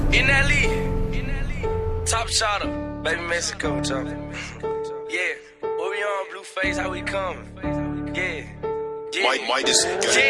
Top shotter, baby Mexico jumping. Yeah, what we on, Blueface, how we coming? Yeah, yeah. Mike is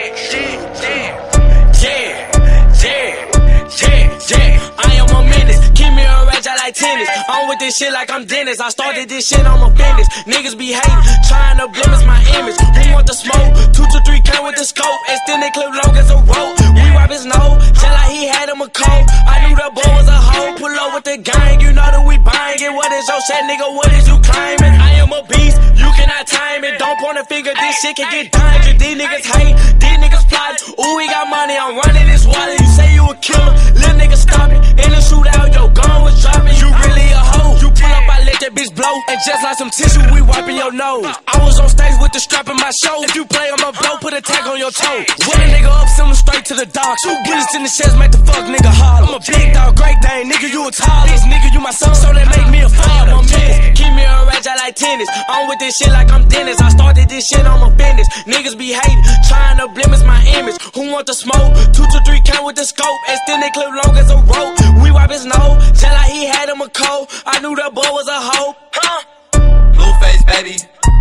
I am a menace, keep me a rage, I like tennis. I'm with this shit like I'm Dennis. I started this shit, I'm a business. Niggas be hating, trying to blemish my image. Who want the smoke? 2 to 3 count with the scope. Extend it clip long as a rope. We wipe his nose, tell like he had him a cold. I knew the boy was a hoe. Pull up with the gang, you know that we buying it. What is your set, nigga? What is you claiming? I am a beast, you cannot time it. Don't point a finger, this shit can get dangerous. These niggas hate, these niggas plotting. Ooh, we got money, I'm running this water. You say you a killer, little nigga stop it. In the shootout, your gun was dropping. You really a hoe. You pull up, I let that bitch blow. And just like some tissue, we wiping your nose. I was on stage with the strap in my show. If you play, I'ma blow, put a tag on your toe. When a nigga up, send him straight to the dock. 2 bullets in the chest, make the fuck nigga holler. I'm a big dog, great dane, nigga, you a tall. This nigga, you my son, so they make me a father. Keep me a rage, I like tennis. I'm with this shit like I'm Dennis. I started this shit, I'm a business. Niggas be hating, trying to blemish my image. Who want the smoke? 2 to 3 count with the scope. Extend it clip long as a rope. We wipe his nose, tell like he had him a cold. I knew that boy was a hoe. Blueface, baby.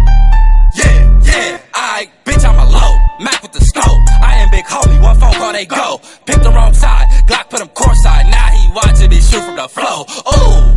Yeah, alright, bitch, I'm a low. Mac with the scope. I am big homie, one phone call, they go. Pick the wrong side, Glock put him courtside. Now he watching me shoot from the flow. Ooh,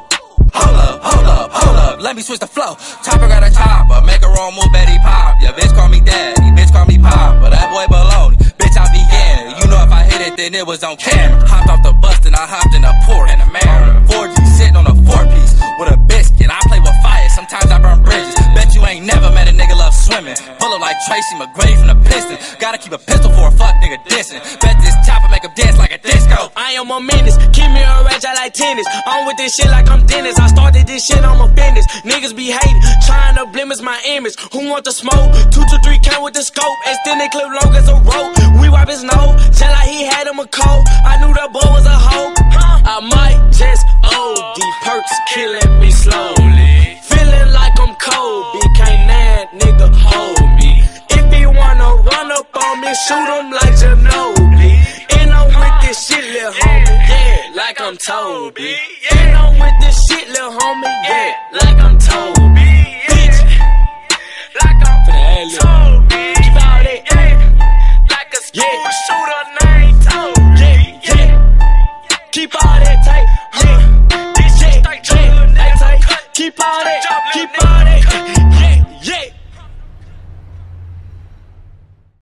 hold up, let me switch the flow. Chopper got a chopper, make a wrong move, Betty pop. Yeah, bitch call me daddy, bitch call me pop. But that boy baloney, bitch I be in. You know if I hit it, then it was on camera. Hopped off the bus, and I hopped in the port. And a man, 4G sitting on a 4-piece with a biscuit. I play with fire, sometimes I burn bridges. Bet you ain't never met a nigga love swimming. Pull up like Tracy McGrady from the Pistons. Gotta keep a pistol for a fuck nigga dissing. Bet this chopper make him dance like a disco. I am a menace, keep me a rage, I like tennis. I'm with this shit like I'm Dennis. I started this shit, I'm a business. Niggas be hating, trying to blemish my image. Who want the smoke? 2 to 3 count with the scope. Extend it clip long as a rope. We wipe his nose, tell like he had him a cold. I knew that boy was a hoe. I might just OD, perks killing me slowly. Feeling like I'm Kobe, can't that nigga hold me. If he wanna run up on me, shoot him like Ginobili. And I'm with this shit, lil' homie, yeah, like I'm Toby. And I'm with this shit, lil' homie, yeah, like I'm Toby. Bitch, like I'm Toby. Keep all that, yeah, like a school shooter named Toby. Yeah, keep all that tight, yeah. This shit straight, yeah, tight. Keep all that, keep all that.